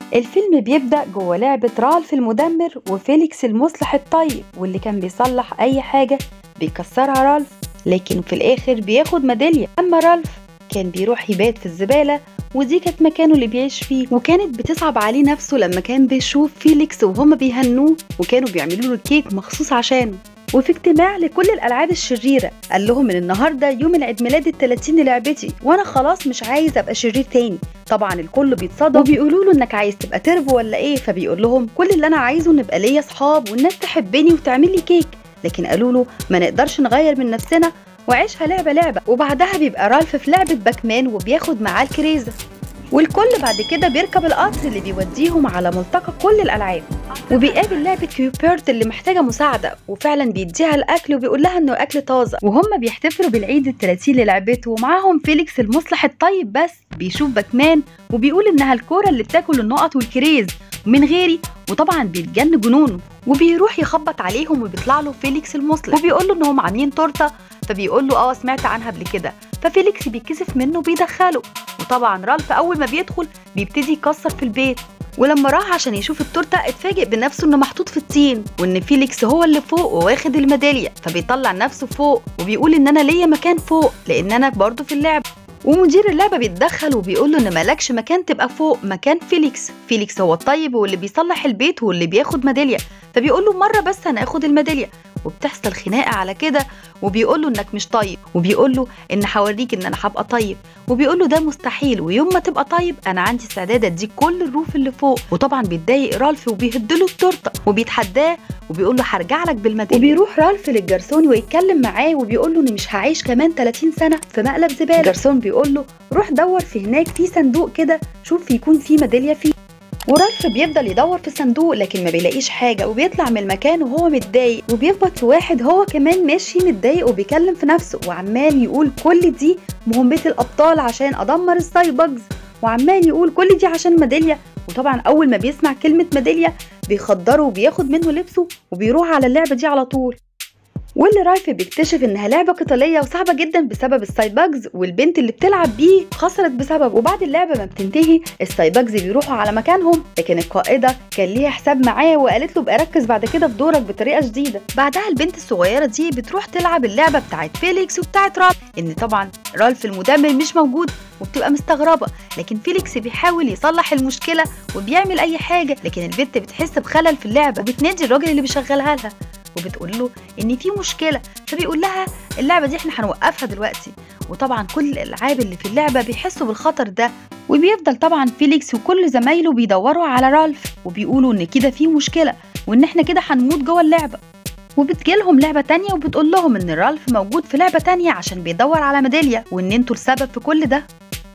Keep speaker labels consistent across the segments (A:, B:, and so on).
A: الفيلم بيبدأ جوه لعبة رالف المدمر وفيليكس المصلح الطيب، واللي كان بيصلح أي حاجة بيكسرها رالف، لكن في الآخر بياخد ميدالية. أما رالف كان بيروح يبات في الزبالة، ودي كانت مكانه اللي بيعيش فيه، وكانت بتصعب عليه نفسه لما كان بيشوف فيليكس وهما بيهنوه وكانوا بيعملوا له كيك مخصوص عشانه. وفي اجتماع لكل الألعاب الشريرة قال لهم من النهاردة يوم العيد ميلاد ال30 للعبتي، وأنا خلاص مش عايز أبقى شرير تاني. طبعا الكل بيتصدم وبيقولوا له إنك عايز تبقى تربو ولا إيه؟ فبيقول لهم كل اللي أنا عايزه نبقى ليا صحاب والناس تحبني وتعمل لي كيك، لكن قالوا له ما نقدرش نغير من نفسنا وعيشها لعبة لعبة. وبعدها بيبقى رالف في لعبة باكمان وبياخد معاه الكريزة، والكل بعد كده بيركب القطر اللي بيوديهم على ملتقى كل الألعاب، وبيقابل لعبة كيوبرت اللي محتاجة مساعدة، وفعلا بيديها الأكل وبيقول لها إنه أكل طازة. وهم بيحتفلوا بالعيد ال30 للعبته ومعاهم فيليكس المصلح الطيب، بس بيشوف باكمان وبيقول إنها الكورة اللي بتاكل النقط والكريز من غيري، وطبعا بيتجن جنونه وبيروح يخبط عليهم وبيطلع له فيليكس المصلح وبيقول له إنهم عاملين تورتة، فبيقول له سمعت عنها قبل كده. ففيليكس بيتكسف منه وبيدخله، وطبعا رالف اول ما بيدخل بيبتدي يكسر في البيت. ولما راح عشان يشوف التورته اتفاجئ بنفسه انه محطوط في الطين وان فيليكس هو اللي فوق وواخد الميداليه، فبيطلع نفسه فوق وبيقول ان انا ليا مكان فوق لان انا برضه في اللعبه. ومدير اللعبه بيتدخل وبيقول له ان مالكش مكان تبقى فوق مكان فيليكس، فيليكس هو الطيب واللي بيصلح البيت واللي بياخد ميداليه. فبيقول له مره بس انا اخد الميداليه، وبتحصل خناقه على كده، وبيقول له انك مش طيب، وبيقول له ان هوريك ان انا هبقى طيب، وبيقول له ده مستحيل، ويوم ما تبقى طيب انا عندي استعداد اديك كل الروف اللي فوق. وطبعا بيتضايق رالف وبيهدله التورته وبيتحداه وبيقول له هرجع لك بالميداليه. وبيروح رالف للجرسون ويتكلم معاه وبيقول له اني مش هعيش كمان 30 سنه في مقلب زباله. الجرسون بيقول له روح دور في هناك في صندوق كده، شوف يكون فيه ميداليه فيه. ورالف بيفضل يدور في الصندوق لكن ما بيلاقيش حاجه، وبيطلع من المكان وهو متضايق، وبيخبط في واحد هو كمان ماشي متضايق وبيكلم في نفسه وعمال يقول كل دي مهمة الابطال عشان ادمر السايبجز، وعمال يقول كل دي عشان ميداليه. وطبعا اول ما بيسمع كلمه ميداليه بيخدره وبياخد منه لبسه وبيروح على اللعبه دي على طول. واللي رايف بيكتشف انها لعبه قتاليه وصعبه جدا بسبب السايبجز، والبنت اللي بتلعب بيه خسرت بسببه. وبعد اللعبه ما بتنتهي السايبجز بيروحوا على مكانهم، لكن القائده كان ليها حساب معاه وقالت له بقى ركز بعد كده في دورك بطريقه شديده. بعدها البنت الصغيره دي بتروح تلعب اللعبه بتاعت فيليكس وبتاعت رالف، ان طبعا رالف المدمر مش موجود وبتبقى مستغربه، لكن فيليكس بيحاول يصلح المشكله وبيعمل اي حاجه، لكن البنت بتحس بخلل في اللعبه وبتنادي الراجل اللي بيشغلها لها وبتقول له ان في مشكله، فبيقول لها اللعبه دي احنا هنوقفها دلوقتي. وطبعا كل الالعاب اللي في اللعبه بيحسوا بالخطر ده، وبيفضل طبعا فيليكس وكل زمايله بيدوروا على رالف وبيقولوا ان كده في مشكله وان احنا كده هنموت جوه اللعبه. وبتجيلهم لعبه تانية وبتقول لهم ان رالف موجود في لعبه تانية عشان بيدور على ميداليه وان انتوا السبب في كل ده.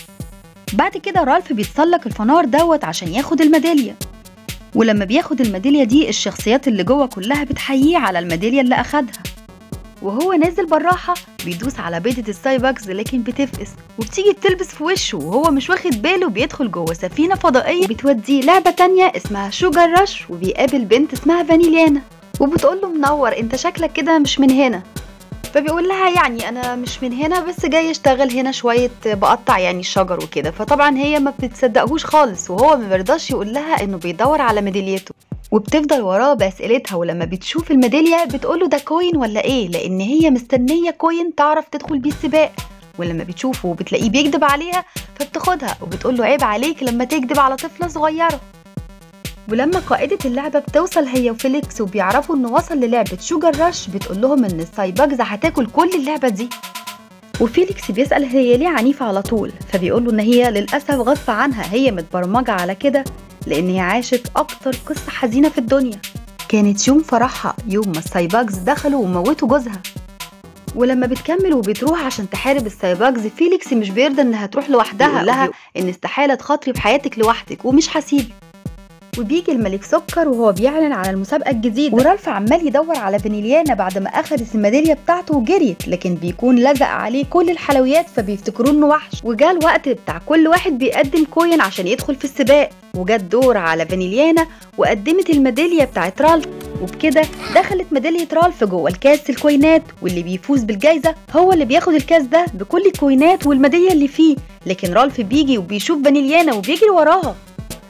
A: بعد كده رالف بيتسلق الفنار دوت عشان ياخد الميداليه، ولما بياخد الميداليه دي الشخصيات اللي جوه كلها بتحييه على الميداليه اللي اخدها. وهو نازل بالراحه بيدوس على بيضه السايبجز لكن بتفقس وبتيجي بتلبس في وشه وهو مش واخد باله، بيدخل جوه سفينه فضائيه بتوديه لعبه تانية اسمها شوجر رش، وبيقابل بنت اسمها فانيليانا وبتقول له منور انت شكلك كده مش من هنا. فبيقول لها يعني انا مش من هنا بس جاي اشتغل هنا شويه بقطع يعني الشجر وكده. فطبعا هي ما بتصدقهوش خالص وهو ما بيرضاش يقول لها انه بيدور على ميداليته، وبتفضل وراه باسئلتها. ولما بتشوف الميداليه بتقول له ده كوين ولا ايه، لان هي مستنيه كوين تعرف تدخل بيه السباق. ولما بتشوفه وبتلاقيه بيكذب عليها فبتاخدها وبتقول له عيب عليك لما تكذب على طفله صغيره. ولما قائدة اللعبة بتوصل هي وفيليكس وبيعرفوا انه وصل للعبة شوجر رش بتقول لهم ان السايبجز هتاكل كل اللعبة دي. وفيليكس بيسأل هي ليه عنيفة على طول، فبيقولوا ان هي للأسف غصب عنها، هي متبرمجة على كده لان هي عاشت اكتر قصة حزينة في الدنيا. كانت يوم فرحها يوم ما السايبجز دخلوا وموتوا جوزها. ولما بتكمل وبتروح عشان تحارب السايبجز فيليكس مش بيرضى انها تروح لوحدها، بيقول لها ان استحالة تخاطري بحياتك لوحدك ومش هسيبك. وبيجي الملك سكر وهو بيعلن على المسابقة الجديدة، ورالف عمال يدور على فانيليانا بعد ما أخدت الميدالية بتاعته وجريت، لكن بيكون لزق عليه كل الحلويات فبيفتكروا إنه وحش. وجا الوقت بتاع كل واحد بيقدم كوين عشان يدخل في السباق، وجا الدور على فانيليانا وقدمت الميدالية بتاعت رالف، وبكده دخلت ميدالية رالف جوه الكاس الكوينات، واللي بيفوز بالجايزة هو اللي بياخد الكاس ده بكل الكوينات والميدالية اللي فيه. لكن رالف بيجي وبيشوف فانيليانا وبيجري وراها،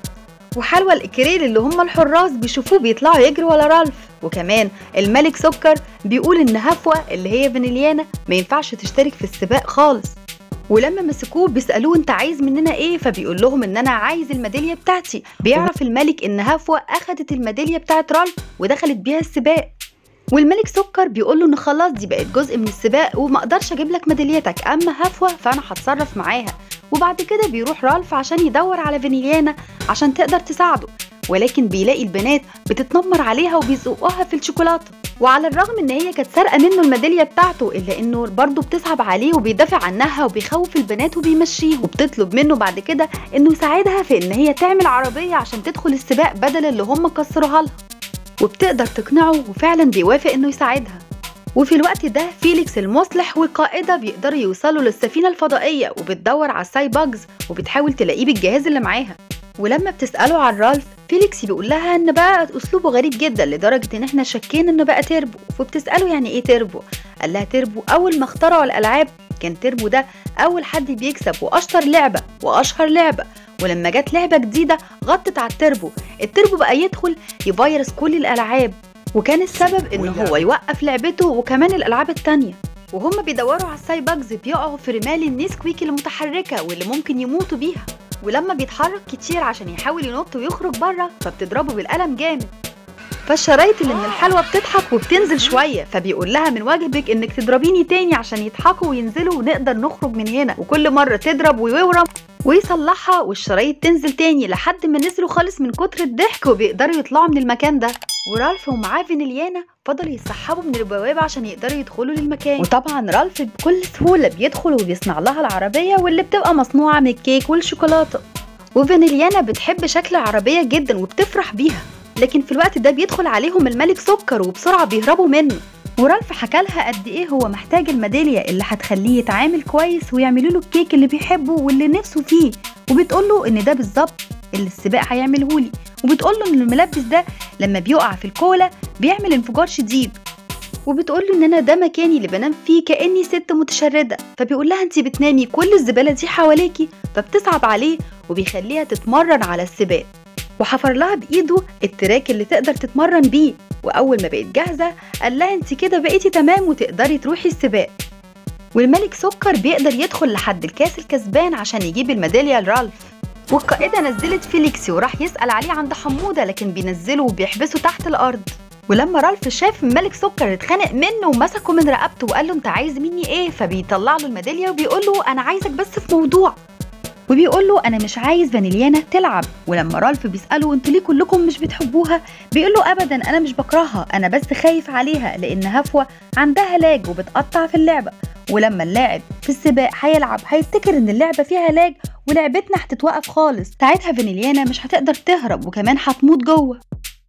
A: وحلوى الإكريل اللي هم الحراس بيشوفوه بيطلعوا يجروا ورا رالف. وكمان الملك سكر بيقول إن هفوة اللي هي فانيليانا ما ينفعش تشترك في السباق خالص. ولما مسكوه بيسألوه انت عايز مننا ايه، فبيقول لهم ان انا عايز الميدالية بتاعتي. بيعرف الملك ان هفوة اخدت الميدالية بتاعت رالف ودخلت بيها السباق. والملك سكر بيقول له ان خلاص دي بقت جزء من السباق وما اقدرش اجيب لك ميداليتك، اما هفوة فانا هتصرف معاها. وبعد كده بيروح رالف عشان يدور على فانيليانا عشان تقدر تساعده، ولكن بيلاقي البنات بتتنمر عليها وبيزقوها في الشوكولاته. وعلى الرغم ان هي كانت سارقه منه الميداليه بتاعته الا انه برضه بتصعب عليه وبيدافع عنها وبيخوف البنات وبيمشيهم. وبتطلب منه بعد كده انه يساعدها في ان هي تعمل عربيه عشان تدخل السباق بدل اللي هم كسروها لها، وبتقدر تقنعه وفعلا بيوافق انه يساعدها. وفي الوقت ده فيليكس المصلح والقائدة بيقدروا يوصلوا للسفينة الفضائية وبتدور على الساي باجز وبتحاول تلاقيه بالجهاز اللي معاها. ولما بتسأله عن رالف فيليكس بيقول لها ان بقى اسلوبه غريب جدا لدرجة ان احنا شاكين انه بقى تيربو. وبتسأله يعني ايه تيربو؟ قال لها تيربو اول ما اخترعوا الالعاب كان تيربو ده اول حد بيكسب واشطر لعبة واشهر لعبة، ولما جت لعبة جديدة غطت على التيربو بقى يدخل يفيروس كل الالعاب، وكان السبب ان هو يوقف لعبته وكمان الالعاب التانية. وهم بيدوروا على الساي باجز بيقعوا في رمال النسكويك المتحركة واللي ممكن يموتوا بيها، ولما بيتحرك كتير عشان يحاول ينط ويخرج بره فبتضربه بالقلم جامد. فالشرايط اللي من الحلوى بتضحك وبتنزل شوية، فبيقول لها من واجبك انك تضربيني تاني عشان يضحكوا وينزلوا ونقدر نخرج من هنا. وكل مرة تضرب ويورم ويصلحها والشرايط تنزل تاني لحد ما نزلوا خالص من كتر الضحك وبيقدروا يطلعوا من المكان ده. ورالف ومعاه فانيليانا فضلوا يسحبوا من البوابة عشان يقدروا يدخلوا للمكان. وطبعا رالف بكل سهولة بيدخل وبيصنع لها العربية واللي بتبقى مصنوعة من الكيك والشوكولاتة. وفانيليانا بتحب شكل العربية جدا وبتفرح بيها، لكن في الوقت ده بيدخل عليهم الملك سكر وبسرعة بيهربوا منه. ورالف حكى لها قد ايه هو محتاج الميدالية اللي هتخليه يتعامل كويس ويعملوا له الكيك اللي بيحبه واللي نفسه فيه، وبتقول له ان ده بالظبط اللي السباق هيعمله لي. وبتقول له ان الملبس ده لما بيقع في الكولا بيعمل انفجار شديد. وبتقول له ان انا ده مكاني اللي بنام فيه كاني ست متشرده. فبيقول لها انت بتنامي كل الزباله دي حواليكي، فبتصعب عليه وبيخليها تتمرن على السباق، وحفر لها بايده التراك اللي تقدر تتمرن بيه. واول ما بقت جاهزه قال لها انت كده بقيتي تمام وتقدري تروحي السباق. والملك سكر بيقدر يدخل لحد الكاس الكسبان عشان يجيب الميداليه لرالف. والقائده نزلت فيليكس وراح يسال عليه عند حموده، لكن بينزله وبيحبسه تحت الارض. ولما رالف شاف الملك سكر اتخانق منه ومسكه من رقبته وقال له انت عايز مني ايه، فبيطلع له الميداليه وبيقول له انا عايزك بس في موضوع، وبيقول له انا مش عايز فانيليانا تلعب. ولما رالف بيساله انتوا ليه كلكم مش بتحبوها، بيقول له ابدا انا مش بكرهها، انا بس خايف عليها لان هفوة عندها لاج وبتقطع في اللعبه، ولما اللاعب في السباق هيلعب هيفتكر ان اللعبه فيها لاج ولعبتنا هتتوقف خالص، ساعتها فانيليانا مش هتقدر تهرب وكمان هتموت جوه.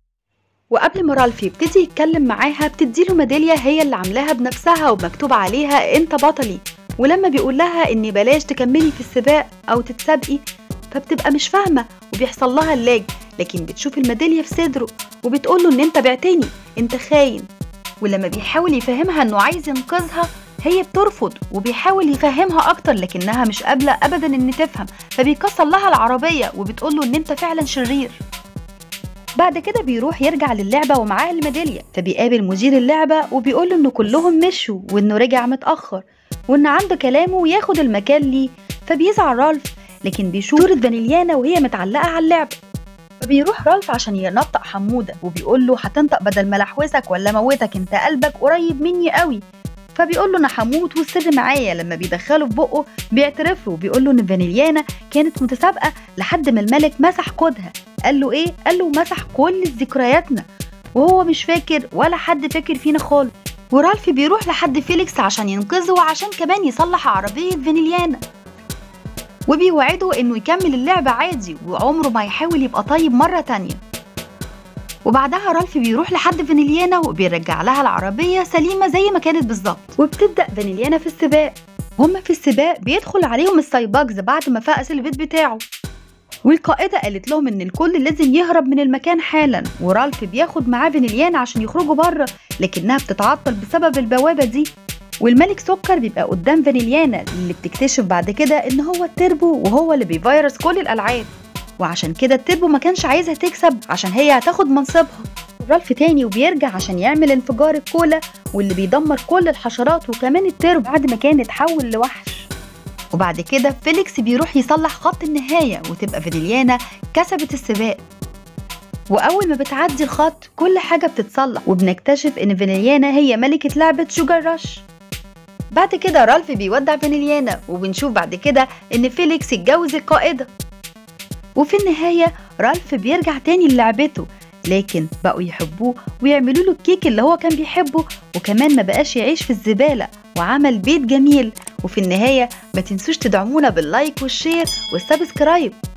A: وقبل ما رالف يبتدي يتكلم معاها بتديله ميداليه هي اللي عاملاها بنفسها ومكتوب عليها انت بطلي. ولما بيقول لها ان بلاش تكملي في السباق او تتسابقي فبتبقى مش فاهمه وبيحصل لها اللاج، لكن بتشوف الميداليه في صدره وبتقول له ان انت بعتني انت خاين. ولما بيحاول يفهمها انه عايز ينقذها هي بترفض وبيحاول يفهمها اكتر لكنها مش قابله ابدا ان تفهم، فبيكسر لها العربيه وبتقول له ان انت فعلا شرير. بعد كده بيروح يرجع للعبه ومعاه الميداليه، فبيقابل مدير اللعبه وبيقول له انه كلهم مشوا وانه رجع متاخر وان عنده كلامه وياخد المكان ليه. فبيزعل رالف لكن بيشوف صورة فانيليانا وهي متعلقة على اللعبة، فبيروح رالف عشان ينطق حمودة وبيقول له هتنطق بدل ما لحوسك ولا موتك، انت قلبك قريب مني قوي. فبيقول له انا هموت والسر معايا. لما بيدخله في بقه بيعترف له وبيقول له ان فانيليانا كانت متسابقة لحد ما الملك مسح كودها. قال له ايه؟ قال له مسح كل ذكرياتنا وهو مش فاكر ولا حد فاكر فينا خالص. ورالف بيروح لحد فيليكس عشان ينقذه وعشان كمان يصلح عربية فانيليانا، وبيوعده انه يكمل اللعبة عادي وعمره ما يحاول يبقى طيب مرة تانية. وبعدها رالف بيروح لحد فانيليانا وبيرجع لها العربية سليمة زي ما كانت بالظبط، وبتبدأ فانيليانا في السباق. هما في السباق بيدخل عليهم الساي باجز بعد ما فقس البيت بتاعه، والقائدة قالت لهم ان الكل لازم يهرب من المكان حالا. ورالف بياخد معاه فانيليانا عشان يخرجوا بره لكنها بتتعطل بسبب البوابة دي. والملك سكر بيبقى قدام فانيليانا اللي بتكتشف بعد كده ان هو التربو وهو اللي بيفيروس كل الالعاب. وعشان كده التربو ما كانش عايزها تكسب عشان هي هتاخد منصبها. رالف تاني وبيرجع عشان يعمل انفجار الكولا واللي بيدمر كل الحشرات وكمان التربو بعد ما كان اتحول لوحش. وبعد كده فيليكس بيروح يصلح خط النهاية وتبقى فانيليانا كسبت السباق. وأول ما بتعدي الخط كل حاجة بتتصلح وبنكتشف إن فانيليانا هي ملكة لعبة شوجر رش. بعد كده رالف بيودع فانيليانا وبنشوف بعد كده إن فيليكس اتجوز القائدة. وفي النهاية رالف بيرجع تاني للعبته، لكن بقوا يحبوه ويعملوا له الكيك اللي هو كان بيحبه، وكمان ما بقاش يعيش في الزبالة وعمل بيت جميل. وفي النهاية ما تنسوش تدعمونا باللايك والشير والسبسكرايب.